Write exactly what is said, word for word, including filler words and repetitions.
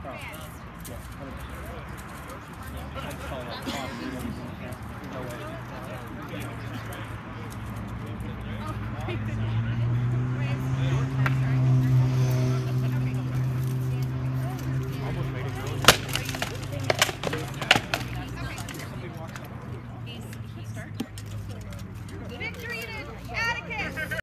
Oh, yeah, one hundred percent. I just call that cost. No way.